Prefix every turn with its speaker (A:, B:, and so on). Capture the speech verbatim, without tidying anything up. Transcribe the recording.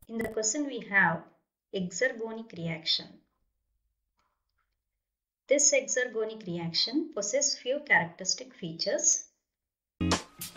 A: In the question we have exergonic reaction. This exergonic reaction possesses few characteristic features.